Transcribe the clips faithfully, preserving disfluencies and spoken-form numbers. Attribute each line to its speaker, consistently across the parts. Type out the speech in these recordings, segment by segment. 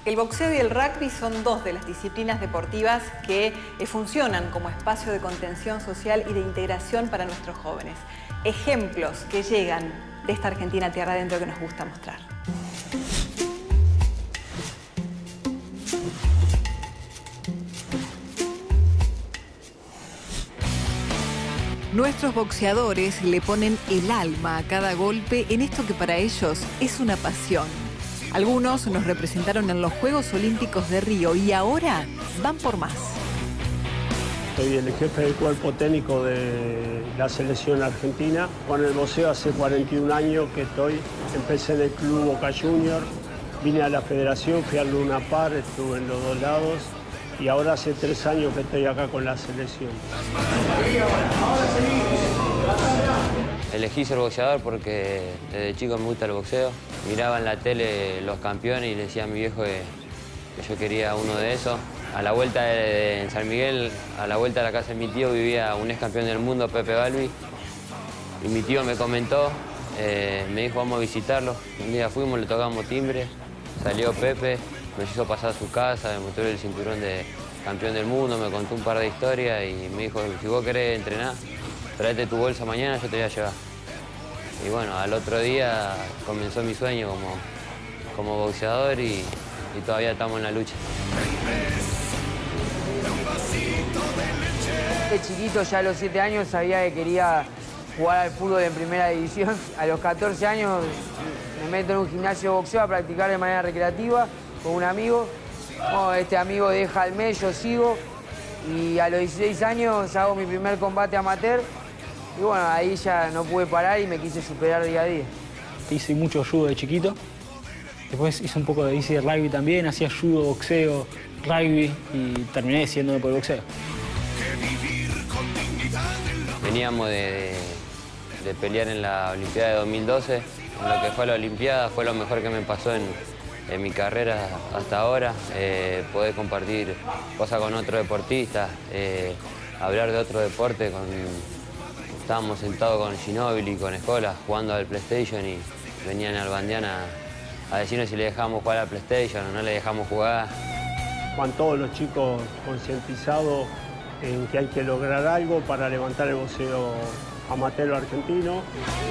Speaker 1: que el boxeo y el rugby son dos de las disciplinas deportivas que eh, funcionan como espacio de contención social y de integración para nuestros jóvenes. Ejemplos que llegan de esta Argentina tierra adentro que nos gusta mostrar. Nuestros boxeadores le ponen el alma a cada golpe en esto que para ellos es una pasión. Algunos nos representaron en los Juegos Olímpicos de Río y ahora van por más.
Speaker 2: Soy el jefe del cuerpo técnico de la selección argentina. Con el boxeo hace cuarenta y un años que estoy. Empecé en el club Boca Junior, vine a la federación, fui al Luna Par, estuve en los dos lados. Y ahora hace tres años que estoy acá con la selección.
Speaker 3: Elegí ser boxeador porque desde chico me gusta el boxeo. Miraba en la tele los campeones y le decía a mi viejo que, que yo quería uno de esos. A la vuelta de, de en San Miguel, a la vuelta de la casa de mi tío, vivía un ex campeón del mundo, Pepe Balbi. Y mi tío me comentó, eh, me dijo vamos a visitarlo. Un día fuimos, le tocamos timbre, salió Pepe. Me hizo pasar a su casa, me mostró el cinturón de campeón del mundo, me contó un par de historias y me dijo, si vos querés entrenar, tráete tu bolsa mañana, yo te voy a llevar. Y bueno, al otro día comenzó mi sueño como, como boxeador y, y todavía estamos en la lucha.
Speaker 4: De chiquito, ya a los siete años, sabía que quería jugar al fútbol en primera división. A los catorce años me meto en un gimnasio de boxeo a practicar de manera recreativa con un amigo. Bueno, este amigo deja el mes, yo sigo. Y a los dieciséis años hago mi primer combate amateur. Y bueno, ahí ya no pude parar y me quise superar día a día.
Speaker 5: Hice mucho judo de chiquito. Después hice un poco de, hice rugby también. Hacía judo, boxeo, rugby y terminé decidiéndome por el boxeo.
Speaker 3: Veníamos de, de, de pelear en la Olimpiada de dos mil doce. En lo que fue la Olimpiada fue lo mejor que me pasó en, en mi carrera hasta ahora. Eh, poder compartir cosas con otros deportistas, eh, hablar de otro deporte. Con, estábamos sentados con Ginóbili y con Escola jugando al PlayStation y venían al Bandiana a, a decirnos si le dejábamos jugar al PlayStation o no le dejamos jugar.
Speaker 2: Van todos los chicos concientizados en que hay que lograr algo para levantar el boxeo amateur argentino.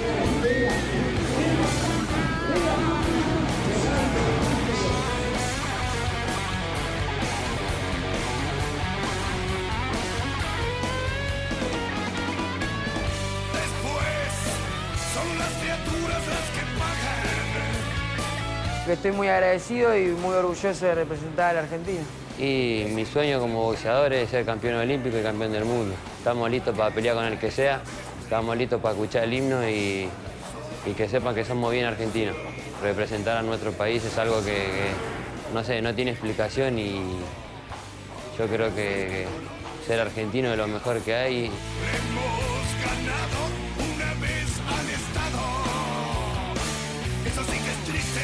Speaker 4: Estoy muy agradecido y muy orgulloso de representar a la Argentina.
Speaker 3: Y mi sueño como boxeador es ser campeón olímpico y campeón del mundo. Estamos listos para pelear con el que sea, estamos listos para escuchar el himno y, y que sepan que somos bien argentinos. Representar a nuestro país es algo que, que no sé, no tiene explicación y yo creo que, que ser argentino es lo mejor que hay.
Speaker 6: Hemos ganado una vez al Estado. Eso sí que es triste.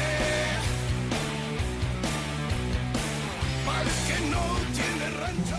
Speaker 6: Para el que no tiene rancho.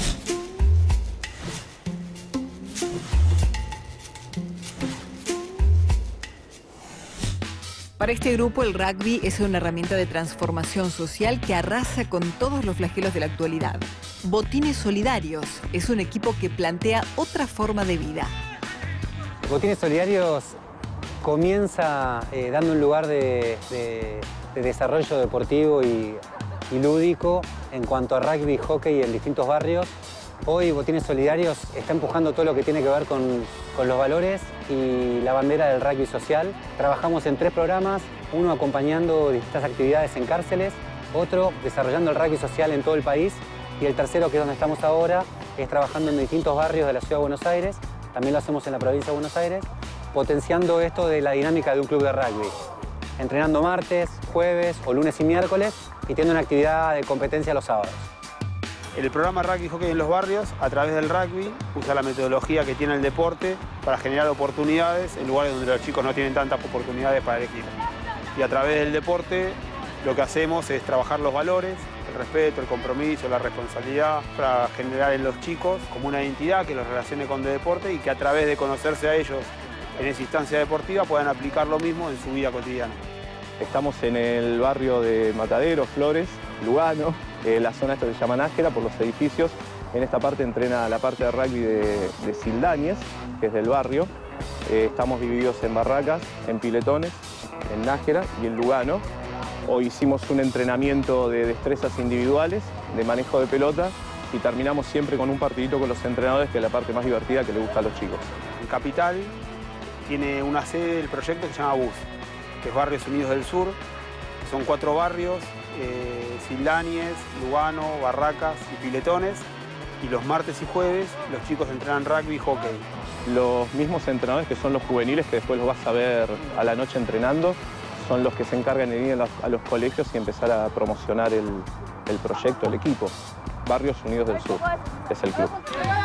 Speaker 1: Para este grupo, el rugby es una herramienta de transformación social que arrasa con todos los flagelos de la actualidad. Botines Solidarios es un equipo que plantea otra forma de vida.
Speaker 7: Botines Solidarios comienza eh, dando un lugar de, de, de desarrollo deportivo y, y lúdico en cuanto a rugby, hockey en distintos barrios. Hoy Botines Solidarios está empujando todo lo que tiene que ver con, con los valores y la bandera del rugby social. Trabajamos en tres programas, uno acompañando distintas actividades en cárceles, otro desarrollando el rugby social en todo el país y el tercero, que es donde estamos ahora, es trabajando en distintos barrios de la Ciudad de Buenos Aires, también lo hacemos en la provincia de Buenos Aires, potenciando esto de la dinámica de un club de rugby, entrenando martes, jueves o lunes y miércoles y teniendo una actividad de competencia los sábados.
Speaker 8: El programa Rugby Hockey en los barrios, a través del rugby, usa la metodología que tiene el deporte para generar oportunidades en lugares donde los chicos no tienen tantas oportunidades para elegir. Y a través del deporte lo que hacemos es trabajar los valores, el respeto, el compromiso, la responsabilidad, para generar en los chicos como una identidad que los relacione con el deporte y que a través de conocerse a ellos en esa instancia deportiva puedan aplicar lo mismo en su vida cotidiana.
Speaker 9: Estamos en el barrio de Mataderos, Flores, Lugano. Eh, la zona esta se llama Nájera por los edificios. En esta parte entrena la parte de rugby de, de Sildañez, que es del barrio. Eh, estamos divididos en barracas, en piletones, en Nájera y en Lugano. Hoy hicimos un entrenamiento de destrezas individuales, de manejo de pelota, y terminamos siempre con un partidito con los entrenadores, que es la parte más divertida que le gusta a los chicos.
Speaker 8: En Capital tiene una sede del proyecto que se llama B U S, que es Barrios Unidos del Sur, que son cuatro barrios, eh, Sildañez, Lugano, Barracas y Piletones, y los martes y jueves los chicos entrenan rugby y hockey.
Speaker 9: Los mismos entrenadores, que son los juveniles, que después los vas a ver a la noche entrenando, son los que se encargan de ir a los colegios y empezar a promocionar el, el proyecto, el equipo. Barrios Unidos del Sur, que es el club.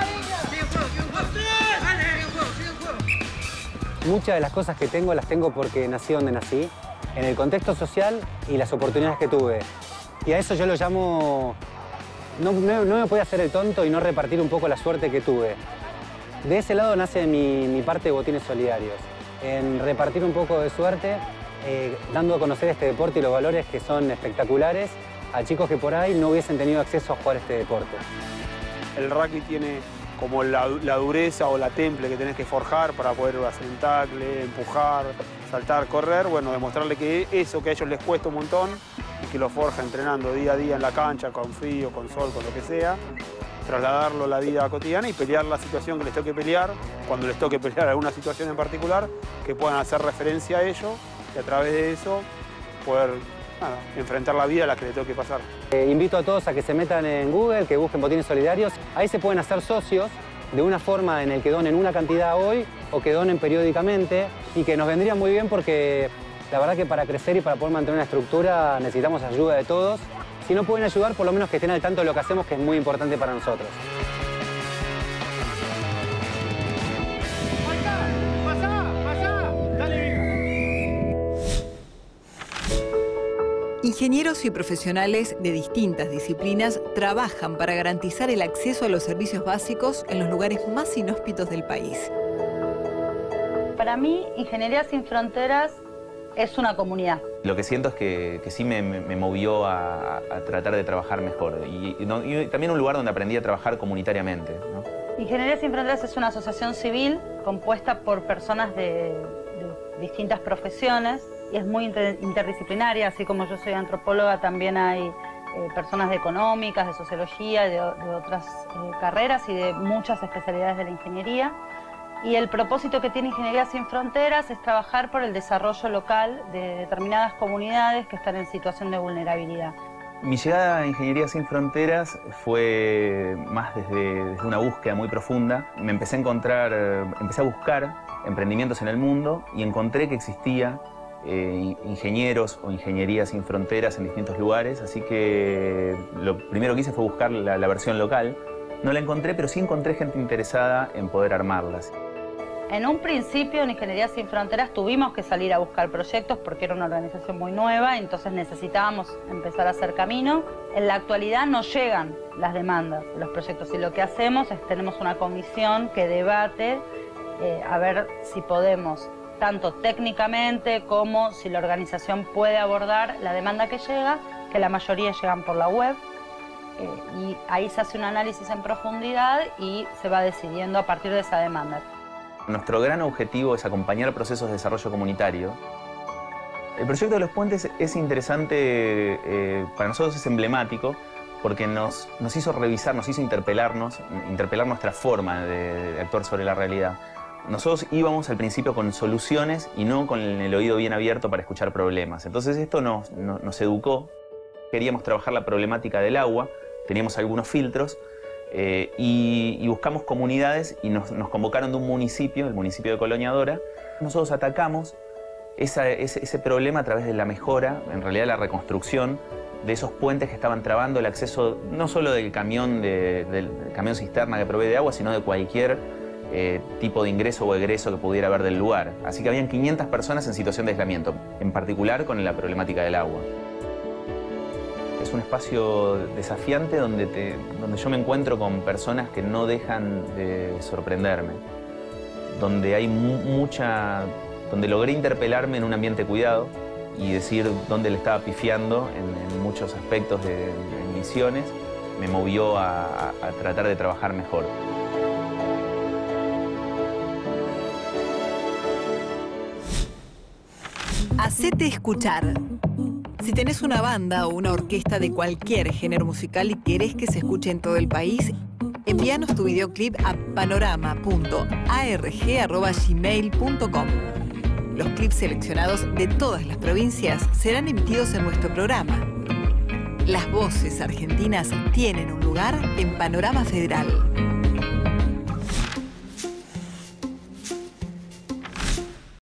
Speaker 7: Muchas de las cosas que tengo las tengo porque nací donde nací, en el contexto social y las oportunidades que tuve. Y a eso yo lo llamo... No, no, no me podía hacer el tonto y no repartir un poco la suerte que tuve. De ese lado nace mi, mi parte de Botines Solidarios, en repartir un poco de suerte, eh, dando a conocer este deporte y los valores que son espectaculares a chicos que por ahí no hubiesen tenido acceso a jugar este deporte.
Speaker 8: El rugby tiene como la, la dureza o la temple que tenés que forjar para poder hacer un tackle, empujar, saltar, correr. Bueno, demostrarle que eso que a ellos les cuesta un montón y que lo forja entrenando día a día en la cancha, con frío, con sol, con lo que sea, trasladarlo a la vida cotidiana y pelear la situación que les toque pelear, cuando les toque pelear alguna situación en particular, que puedan hacer referencia a ello y a través de eso poder nada, enfrentar la vida a la que les toque pasar.
Speaker 7: Eh, invito a todos a que se metan en Google, que busquen Botines Solidarios. Ahí se pueden hacer socios de una forma en el que donen una cantidad hoy o que donen periódicamente y que nos vendría muy bien porque la verdad que para crecer y para poder mantener una estructura necesitamos ayuda de todos. Si no pueden ayudar, por lo menos que estén al tanto de lo que hacemos, que es muy importante para nosotros.
Speaker 1: Ingenieros y profesionales de distintas disciplinas trabajan para garantizar el acceso a los servicios básicos en los lugares más inhóspitos del país.
Speaker 10: Para mí, Ingeniería Sin Fronteras es una comunidad.
Speaker 11: Lo que siento es que, que sí me, me movió a, a tratar de trabajar mejor y, y, no, y también un lugar donde aprendí a trabajar comunitariamente, ¿no?
Speaker 10: Ingeniería Sin Fronteras es una asociación civil compuesta por personas de, de distintas profesiones y es muy inter, interdisciplinaria, así como yo soy antropóloga, también hay eh, personas de económicas, de sociología, de, de otras eh, carreras y de muchas especialidades de la ingeniería. Y el propósito que tiene Ingeniería Sin Fronteras es trabajar por el desarrollo local de determinadas comunidades que están en situación de vulnerabilidad.
Speaker 11: Mi llegada a Ingeniería Sin Fronteras fue más desde, desde una búsqueda muy profunda. Me empecé a encontrar, empecé a buscar emprendimientos en el mundo y encontré que existía eh, ingenieros o ingeniería sin fronteras en distintos lugares, así que lo primero que hice fue buscar la, la versión local. No la encontré, pero sí encontré gente interesada en poder armarlas.
Speaker 10: En un principio, en Ingeniería Sin Fronteras tuvimos que salir a buscar proyectos porque era una organización muy nueva, entonces necesitábamos empezar a hacer camino. En la actualidad no llegan las demandas de los proyectos y lo que hacemos es tenemos una comisión que debate eh, a ver si podemos, tanto técnicamente como si la organización puede abordar la demanda que llega, que la mayoría llegan por la web. Eh, y ahí se hace un análisis en profundidad y se va decidiendo a partir de esa demanda.
Speaker 11: Nuestro gran objetivo es acompañar procesos de desarrollo comunitario. El proyecto de los puentes es interesante, eh, para nosotros es emblemático, porque nos, nos hizo revisar, nos hizo interpelarnos, interpelar nuestra forma de, de actuar sobre la realidad. Nosotros íbamos al principio con soluciones y no con el oído bien abierto para escuchar problemas. Entonces esto nos, nos, nos educó. Queríamos trabajar la problemática del agua, teníamos algunos filtros eh, y, y buscamos comunidades y nos, nos convocaron de un municipio, el municipio de Colonia Dora. Nosotros atacamos esa, ese, ese problema a través de la mejora, en realidad la reconstrucción de esos puentes que estaban trabando el acceso no solo del camión, de, del camión cisterna que provee de agua, sino de cualquier eh, tipo de ingreso o egreso que pudiera haber del lugar. Así que habían quinientas personas en situación de aislamiento, en particular con la problemática del agua. Es un espacio desafiante donde, te, donde yo me encuentro con personas que no dejan de sorprenderme, donde hay mu mucha, donde logré interpelarme en un ambiente cuidado y decir dónde le estaba pifiando en, en muchos aspectos de, de misiones, me movió a, a tratar de trabajar mejor.
Speaker 1: Hacete escuchar. Si tenés una banda o una orquesta de cualquier género musical y querés que se escuche en todo el país, envíanos tu videoclip a panorama punto arg arroba gmail punto com. Los clips seleccionados de todas las provincias serán emitidos en nuestro programa. Las voces argentinas tienen un lugar en Panorama Federal.